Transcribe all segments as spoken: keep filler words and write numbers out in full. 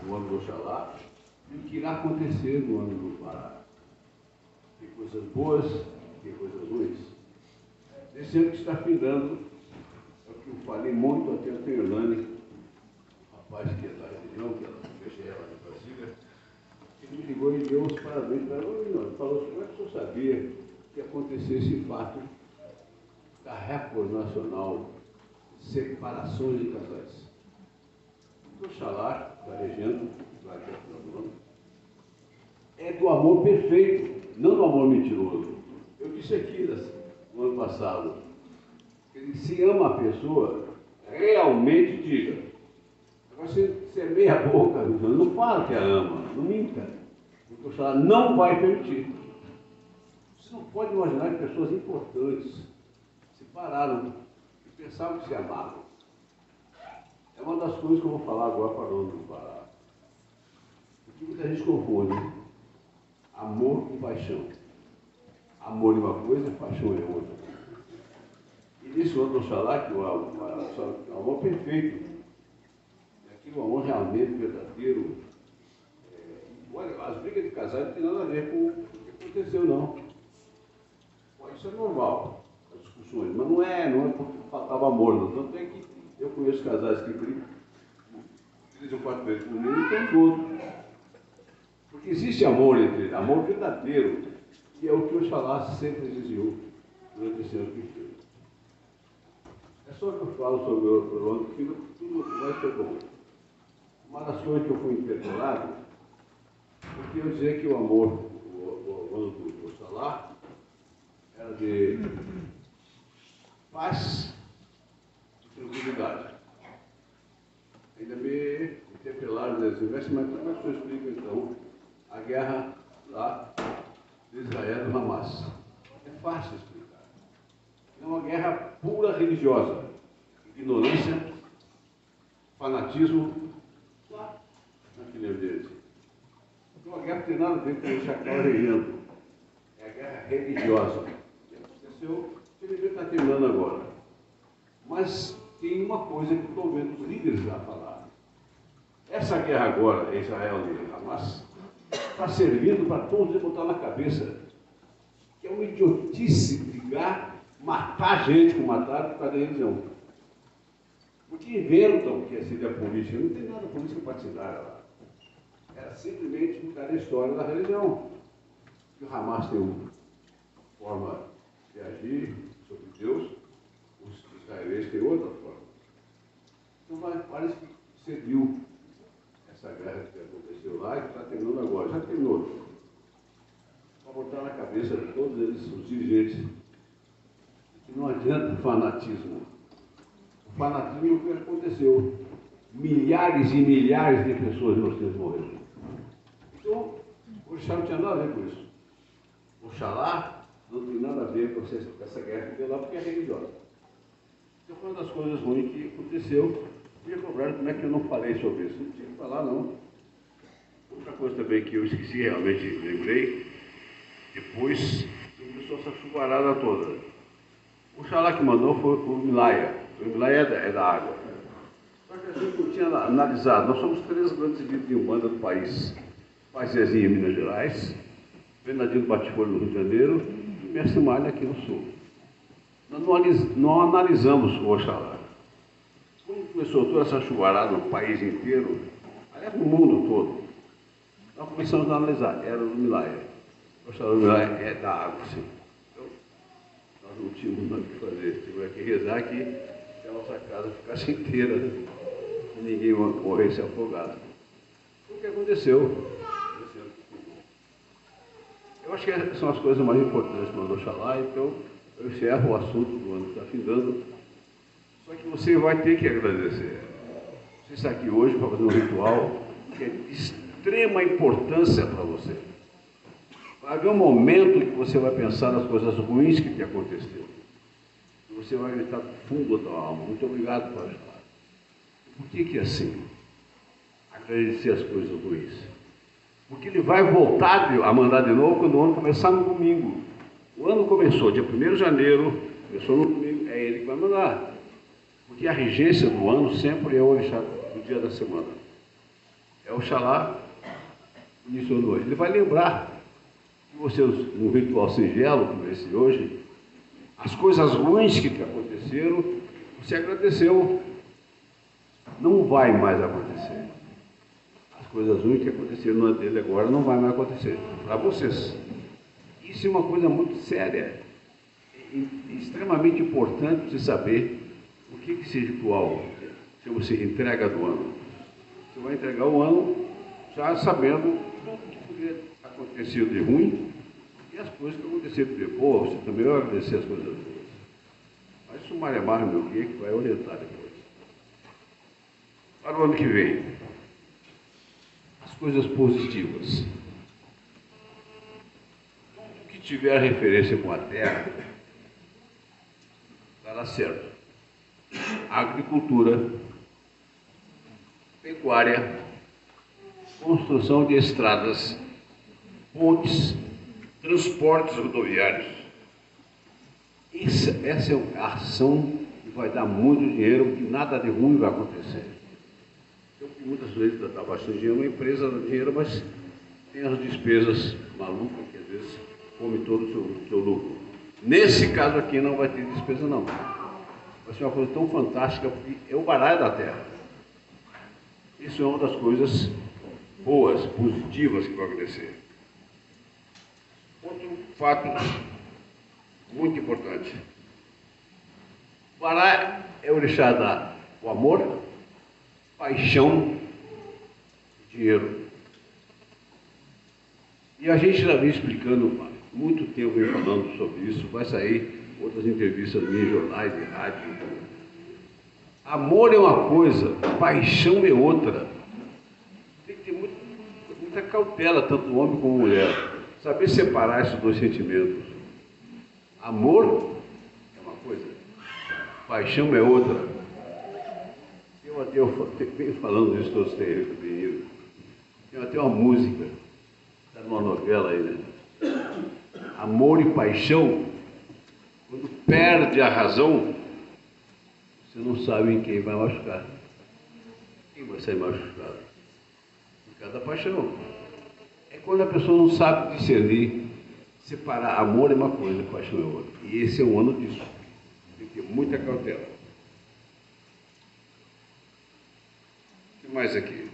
no ano do Oxalá e o que irá acontecer no ano do Pará. Tem coisas boas, tem coisas ruins. Esse ano que está findando, é o que eu falei muito até a Teolane, o rapaz que é da região, que ela fecha ela de Brasília, ele me ligou e deu uns parabéns para ela. Ele falou assim: como é que o senhor sabia que ia acontecer esse fato da recorde nacional de separações de casais? O Oxalá, varejando, vai até o final do ano, é do amor perfeito, não do amor mentiroso. Eu disse aqui no ano passado, que se ama a pessoa, realmente diga. Agora, se, se é meia boca, não fala que a ama, não minta. Porque o Oxalá não vai permitir. Você não pode imaginar que pessoas importantes se pararam e pensavam que se amavam. É uma das coisas que eu vou falar agora falando do Pará. Porque muita gente confunde amor com paixão. Amor é uma coisa, paixão é outra. E nesse outro Oxalá, que o amor perfeito, é aquele amor realmente verdadeiro. É, olha, as brigas de casais não tem nada a ver com o que aconteceu, não. Isso é normal, as discussões, mas não é, não é porque faltava amor, não. Tanto é que eu conheço casais que brigam três ou quatro vezes por mês e estão juntos. Porque existe amor entre eles, amor verdadeiro, que é o que o Oxalá sempre exigiu durante esse ano que fez. É só que eu falo sobre o ano que tudo vai ser bom. Uma das coisas que eu fui interpelado, porque eu dizer que o amor, o, o ano do Oxalá, era de paz e tranquilidade. Ainda me interpelaram nesse verso, mas como é que o senhor explica então a guerra lá de Israel do Hamas? É fácil explicar. É uma guerra pura religiosa. Ignorância, fanatismo, lá naquele ambiente. Então a guerra não tem nada a ver com o chacal regendo. É a guerra religiosa. Aconteceu, ele está terminando agora. Mas tem uma coisa que estou vendo os líderes lá falar. Essa guerra agora, Israel e Hamas, está servindo para todos botar na cabeça que é uma idiotice brigar, matar gente como mataram por causa da religião. Porque inventam que seria política, não tem nada política partidária lá. Era simplesmente por causa da história da religião. Que o Hamas tem uma forma de agir sobre Deus, os israelenses têm outra forma. Então parece que serviu essa guerra que aconteceu lá e que está terminando agora. Já terminou. Para botar na cabeça de todos eles, os dirigentes, que não adianta fanatismo. O fanatismo é o que aconteceu. Milhares e milhares de pessoas inocentes morreram. Então, o Oxalá não tinha nada a ver com isso. O Oxalá não tem nada a ver com essa guerra que deu lá, porque é religiosa. Então, foi uma das coisas ruins que aconteceu. Me cobraram como é que eu não falei sobre isso. Não tinha que falar, não. Outra coisa também que eu esqueci, realmente lembrei, depois começou essa chuvarada toda. O Oxalá que mandou foi o Milaia. O Milaia é da, é da água. Só que a gente não tinha analisado. Nós somos três grandes líderes de Umbanda do país. Pai Zezinho em Minas Gerais, Bernardino Batifolho no Rio de Janeiro e Mestre Malha aqui no Sul. Nós não, analis, não analisamos o Oxalá. Quando começou toda essa chuvarada no país inteiro, aliás, no mundo todo, nós começamos a analisar. Era o Milaia. O Oxalá do Milaia é da água, sim. Então, nós não tínhamos nada o que fazer. Tivemos que rezar que a nossa casa ficasse inteira e ninguém morresse afogado. O que aconteceu? Eu acho que são as coisas mais importantes para o Oxalá, então eu encerro o assunto do ano que está findando. Só que você vai ter que agradecer. Você está aqui hoje para fazer um ritual que é de extrema importância para você. Vai haver um momento em que você vai pensar nas coisas ruins que te aconteceram. E você vai gritar do fundo da alma: muito obrigado, Pai Oxalá. Por que que é assim? Agradecer as coisas ruins. Porque ele vai voltar a mandar de novo quando o ano começar no domingo. O ano começou dia primeiro de janeiro, começou no domingo, é ele que vai mandar. Porque a regência do ano sempre é o orixá do dia da semana. É Oxalá condicionou. Ele vai lembrar que você, num ritual singelo, como esse hoje, as coisas ruins que aconteceram, você agradeceu. Não vai mais acontecer. As coisas ruins que aconteceram no dele agora não vai mais acontecer. Para vocês. Isso é uma coisa muito séria. É extremamente importante você saber o que é esse ritual chama-se entrega do ano. Você vai entregar o ano já sabendo tudo que poderia acontecer de ruim e as coisas que aconteceram de boa. Você também vai agradecer as coisas boas. Mas isso Maremar, meu guia, que vai orientar depois. Para o ano que vem, as coisas positivas. Tudo que tiver referência com a terra, dará certo. Agricultura, pecuária, construção de estradas, pontes, transportes rodoviários. Essa, essa é a ação que vai dar muito dinheiro, porque nada de ruim vai acontecer. Eu, muitas vezes dá bastante dinheiro, uma empresa dá dinheiro, mas tem as despesas malucas, que às vezes come todo o seu, seu lucro. Nesse caso aqui não vai ter despesa não. Vai ser uma coisa tão fantástica, porque é o baralho da terra. Isso é uma das coisas boas, positivas que vai acontecer. Outro fato muito importante. O baralho é o orixá da o amor, paixão e dinheiro. E a gente já vem explicando há muito tempo, vem falando sobre isso, vai sair outras entrevistas minhas em jornais, em rádio. Amor é uma coisa, paixão é outra. Tem que ter muito, muita cautela, tanto homem como mulher. Saber separar esses dois sentimentos. Amor é uma coisa, paixão é outra. Eu, eu venho falando isso todos têm. Tem até uma música, está numa novela aí, né? Amor e paixão, quando perde a razão, você não sabe em quem vai machucar. Quem vai sair machucado? Por causa da paixão. É quando a pessoa não sabe discernir, separar amor é uma coisa, paixão é outra. E esse é um ano disso. Tem que ter muita cautela. O que mais aqui?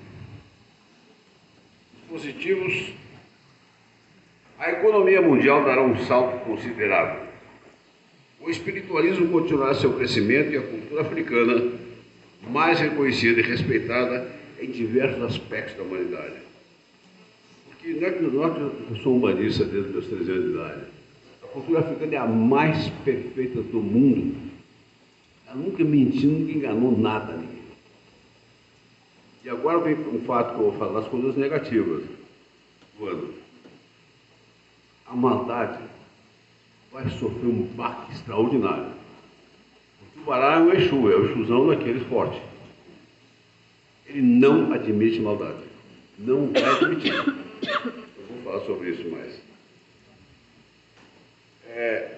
Os positivos. A economia mundial dará um salto considerável. O espiritualismo continuará seu crescimento e a cultura africana, mais reconhecida e respeitada em diversos aspectos da humanidade. Porque não é que eu sou humanista desde os meus treze anos de idade. A cultura africana é a mais perfeita do mundo. Ela nunca mentiu, nunca enganou nada a ninguém. E agora vem um fato que eu vou falar, das coisas negativas do ano. A maldade vai sofrer um baque extraordinário. Porque o baralho é um Exu, é o Exuzão daqueles fortes. Ele não admite maldade. Não vai admitir. Eu vou falar sobre isso mais. É,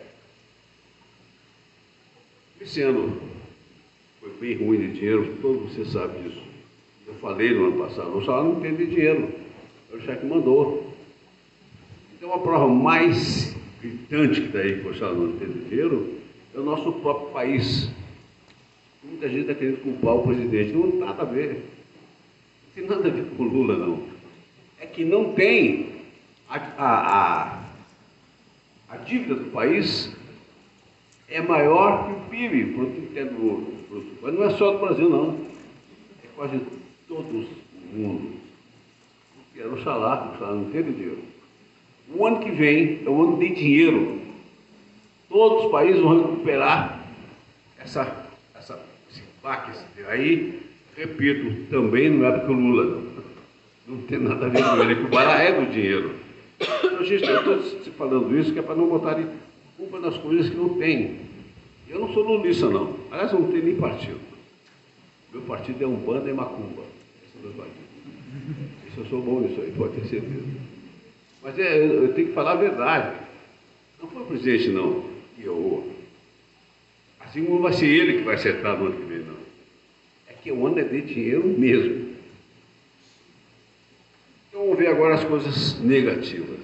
esse ano foi bem ruim de dinheiro, todo você sabe disso. Eu falei no ano passado, o salário não tem de dinheiro. É o chefe mandou. Então a prova mais gritante que daí que o salário não tem de dinheiro é o nosso próprio país. Muita gente está querendo culpar o presidente. Não tem nada a ver. Não tem nada a ver com o Lula, não. É que não tem a, a, a, a dívida do país é maior que o P I B, produto interno bruto. Mas não é só do Brasil, não. É quase todo o mundo. Porque era o salário, o salário não tem dinheiro. O ano que vem é o ano de dinheiro. Todos os países vão recuperar essa, essa, esse baque. Aí, repito, também não é porque o Lula não. Não tem nada a ver com ele, que o baralho é do dinheiro. Então, gente, eu estou falando isso que é para não botarem culpa nas coisas que não tem. Eu não sou lulista, não. Aliás, eu não tenho nem partido. Meu partido é Umbanda e Macumba. Esses dois partidos. Isso eu sou bom nisso aí, pode ter certeza. Mas é, eu, eu tenho que falar a verdade. Não foi o presidente, não, que errou. Assim como vai ser ele que vai acertar no ano que vem, não. É que o ano é de dinheiro mesmo. ver agora as coisas negativas.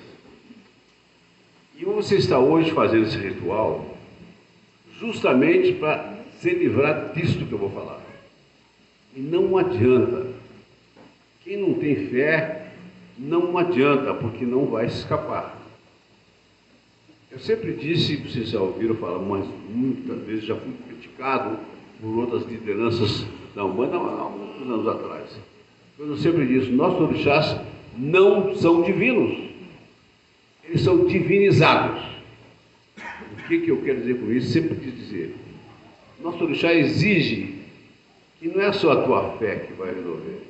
E você está hoje fazendo esse ritual justamente para se livrar disso que eu vou falar. E não adianta. Quem não tem fé, não adianta, porque não vai se escapar. Eu sempre disse, vocês já ouviram falar, mas muitas vezes já fui criticado por outras lideranças da Umbanda há muitos anos atrás. Eu sempre disse, nossos orixás não são divinos. Eles são divinizados. O que, que eu quero dizer com isso? Sempre quis dizer. Nosso orixá exige que não é só a tua fé que vai resolver.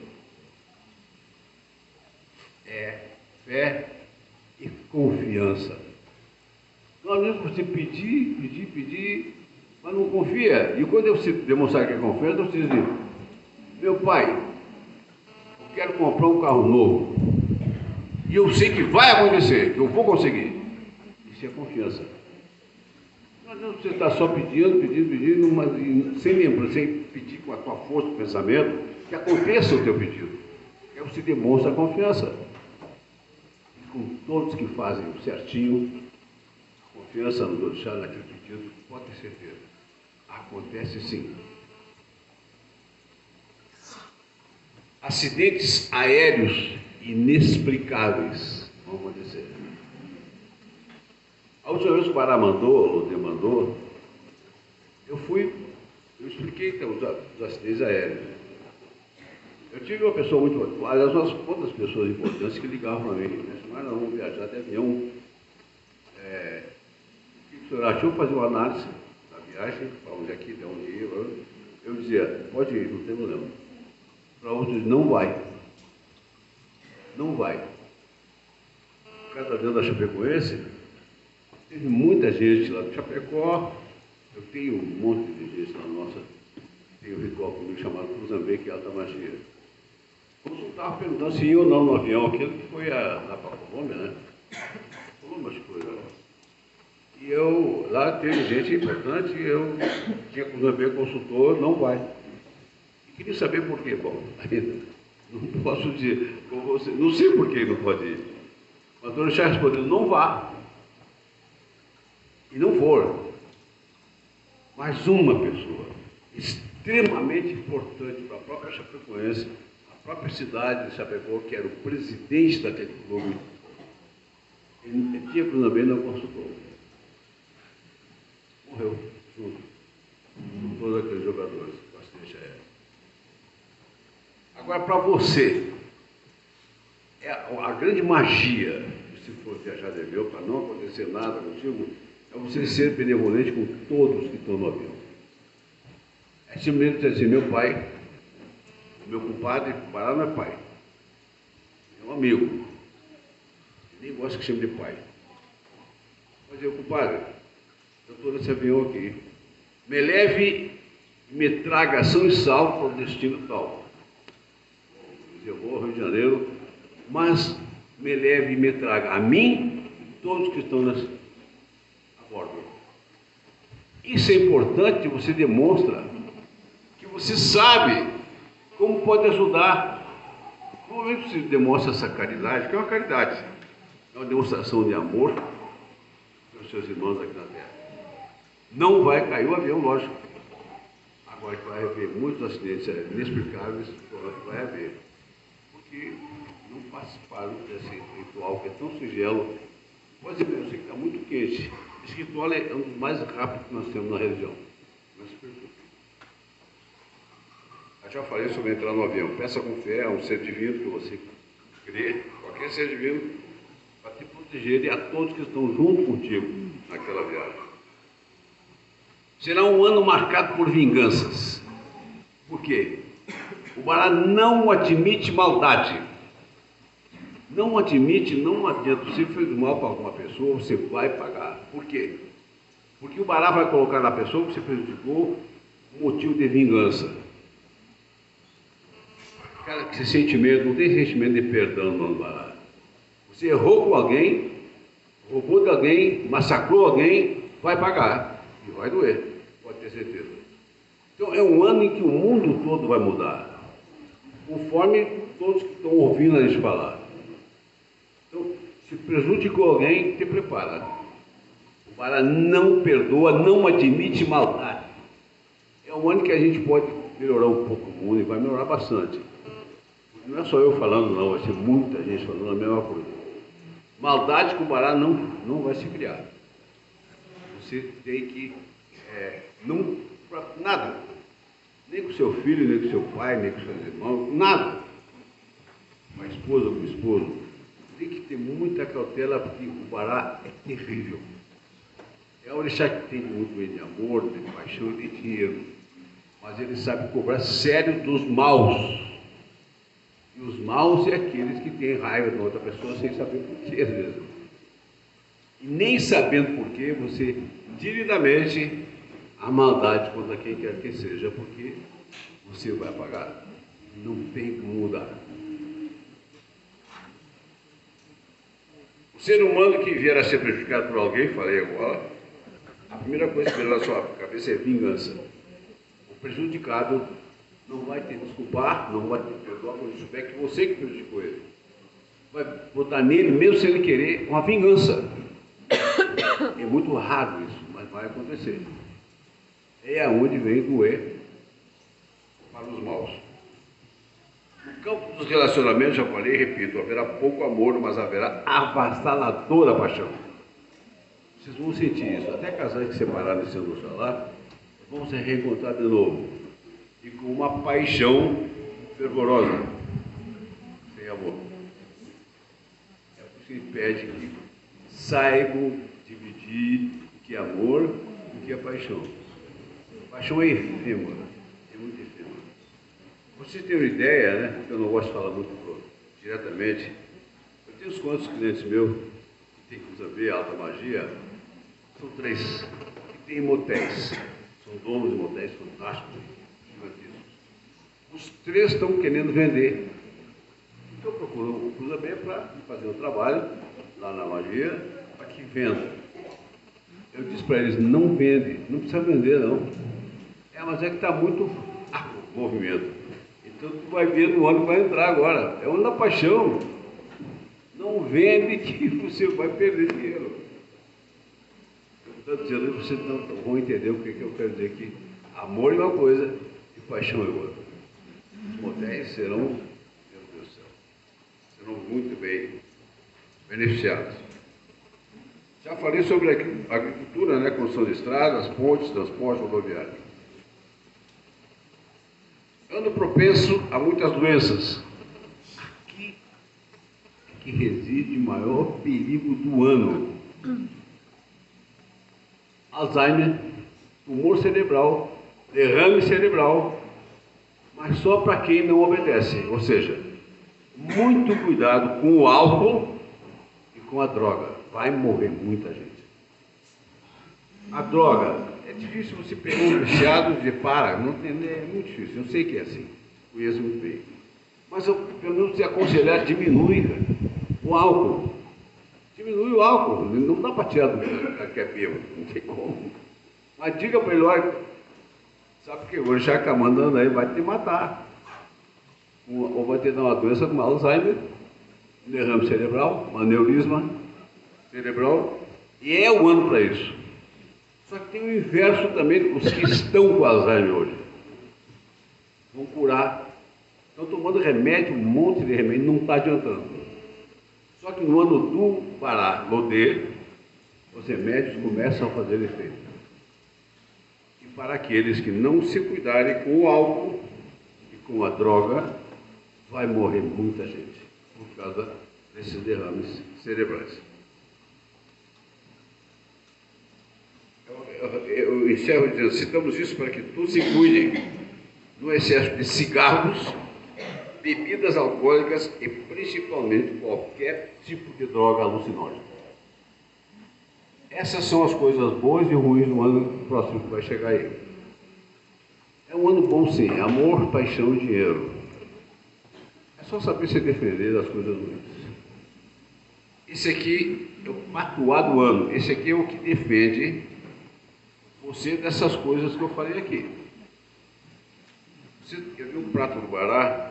É fé e confiança. Nós mesmo você pedir, pedir, pedir, mas não confia. E quando você demonstrar que é confiança, você diz, meu pai, eu quero comprar um carro novo. E eu sei que vai acontecer, que eu vou conseguir. Isso é confiança. Não, você está só pedindo, pedindo, pedindo, mas sem lembrar, sem pedir com a tua força de pensamento, que aconteça o teu pedido. Aí você demonstra a confiança. E com todos que fazem o certinho, confiança no orixá, naquele pedido, pode ter certeza. Acontece sim. Acidentes aéreos inexplicáveis vão acontecer. A última vez que o Pará mandou, ou demandou, eu fui, eu expliquei então, os, os acidentes aéreos. Eu tive uma pessoa muito, aliás, umas outras pessoas importantes que ligavam para mim, mas nós vamos viajar de avião. É, o que o senhor achou? Fazer uma análise da viagem, para onde aqui, de onde ir. Eu dizia, pode ir, não tem problema. Para outros, não vai. Não vai. Cada vez da Chapecoense, teve muita gente lá do Chapecó. Eu tenho um monte de gente na nossa. Tem um ritual comigo chamado Cruzambê, que é alta magia. Eu estava perguntando se ia ou não no avião, aquilo que foi a, lá para a Colômbia, né? Colômbia, acho que foi lá. E eu, lá teve gente importante, eu tinha Cruzambê consultor, não vai. E queria saber por quê. Bom, ainda não posso dizer com você, não sei por que não pode ir. Mas o Orixá respondeu, não vá. E não for. Mais uma pessoa extremamente importante para a própria Chapecoense, a própria cidade de Chapecó, que era o presidente daquele clube, ele tinha Cruzambê e não consultou. Morreu junto com todos aqueles jogadores do acidente aéreo. Agora, para você, é a, a grande magia, se for viajar de avião, para não acontecer nada contigo, é você ser benevolente com todos que estão no avião. É simplesmente dizer, meu pai, meu compadre, Pará não é pai, é um amigo, eu nem gosto que chame de pai. Mas eu, compadre, eu estou nesse avião aqui, me leve e me traga ação e salvo para o destino tal. Eu vou ao Rio de Janeiro, mas me leve e me traga a mim e todos que estão nessa, a bordo. Isso é importante, você demonstra que você sabe como pode ajudar. Normalmente você demonstra essa caridade, que é uma caridade, é uma demonstração de amor pelos seus irmãos aqui na Terra. Não vai cair o avião, lógico. Agora que vai haver muitos acidentes inexplicáveis, vai haver. Porque não participaram desse ritual que é tão singelo. Pode ser, eu sei que está muito quente. Esse ritual é um dos mais rápidos que nós temos na religião. Não se preocupe. Eu já falei sobre entrar no avião. Peça com fé a um ser divino que você crê, qualquer ser divino, para te proteger e a todos que estão junto contigo naquela viagem. Será um ano marcado por vinganças. Por quê? O Pará não admite maldade. Não admite, não adianta. Se você fez mal para alguma pessoa, você vai pagar. Por quê? Porque o Pará vai colocar na pessoa que você prejudicou um motivo de vingança. Cara que se sente medo, não tem sentimento de perdão no Pará. Você errou com alguém, roubou de alguém, massacrou alguém, vai pagar. E vai doer, pode ter certeza. Então é um ano em que o mundo todo vai mudar, conforme todos que estão ouvindo a gente falar. prejudicou alguém, te prepara. O Bará não perdoa, não admite maldade. É um ano que a gente pode melhorar um pouco o mundo e vai melhorar bastante. Não é só eu falando, não, vai ser muita gente falando a mesma coisa. Maldade com o Bará não, não vai se criar. Você tem que, é, não, pra, nada, nem com seu filho, nem com seu pai, nem com seus irmãos, nada. Com a esposa, com o esposo, tem que ter muita cautela, porque o Bará é terrível. É o orixá que tem muito bem de amor, de paixão e de dinheiro, mas ele sabe cobrar sério dos maus. E os maus é aqueles que têm raiva de outra pessoa sem saber porquê, às vezes. E nem sabendo porquê, você diretamente a maldade contra quem quer que seja, porque você vai pagar. Não tem como mudar. O ser humano que vier a ser prejudicado por alguém, falei agora, a primeira coisa que vem na sua cabeça é vingança. O prejudicado não vai te desculpar, não vai te perdoar quando souber que você que prejudicou ele. Vai botar nele, mesmo sem ele querer, uma vingança. É muito raro isso, mas vai acontecer. É aonde vem doer para os maus. No campo dos relacionamentos, já falei e repito, haverá pouco amor, mas haverá avassaladora paixão. Vocês vão sentir isso. Até casais que separaram esse ano lá, vão se reencontrar de novo. E com uma paixão fervorosa, sem amor. É por isso que ele pede que saibam dividir o que é amor e o que é paixão. Paixão é efêmera, é muito efêmera. Vocês têm uma ideia, né? Eu não gosto de falar muito diretamente. Eu tenho uns quantos clientes meus que tem que saber alta magia. São três que têm motéis. São donos de motéis fantásticos, gigantíssimos. Os três estão querendo vender. Então eu procuro o Cruza Bem para fazer um trabalho lá na magia para que venda. Eu disse para eles, não vende, não precisa vender não. É, mas é que está muito ah, movimento. Então tu vai ver no ano que vai entrar agora. É o ano da paixão. Não vende que você vai perder dinheiro. Eu estou dizendo que vocês não vão entender o que, que eu quero dizer aqui. Amor é uma coisa e paixão é outra. Os motéis serão, meu Deus do céu, serão muito bem beneficiados. Já falei sobre a agricultura, né? Construção de estradas, pontes, transporte rodoviário. Ano propenso a muitas doenças. Aqui é que reside o maior perigo do ano. Alzheimer, tumor cerebral, derrame cerebral, mas só para quem não obedece. Ou seja, muito cuidado com o álcool e com a droga. Vai morrer muita gente. A droga, é difícil você pegar um viciado e dizer, para, não tem, é muito difícil, eu sei que é assim, conheço muito bem. Mas eu, pelo menos, te aconselhar, diminui, cara, o álcool. Diminui o álcool, não dá para tirar do que é bêbado, não tem como. Mas diga para ele, olha, sabe que hoje já está mandando aí, vai te matar. Ou vai te dar uma doença como Alzheimer, derrame cerebral, um aneurisma cerebral, e é o ano para isso. Só que tem o inverso também, os que estão com Alzheimer hoje. Vão curar. Estão tomando remédio, um monte de remédio, não está adiantando. Só que no ano do Bará, Lodê, os remédios começam a fazer efeito. E para aqueles que não se cuidarem com o álcool e com a droga, vai morrer muita gente por causa desses derrames cerebrais. Eu, eu, eu encerro dizendo, citamos isso para que todos se cuidem do excesso de cigarros, bebidas alcoólicas e principalmente qualquer tipo de droga alucinógena. Essas são as coisas boas e ruins do ano próximo que vai chegar aí. É um ano bom sim, amor, paixão e dinheiro. É só saber se defender das coisas ruins. Esse aqui é o patuá do ano, esse aqui é o que defende você dessas coisas que eu falei aqui. Você quer ver um prato do Bará?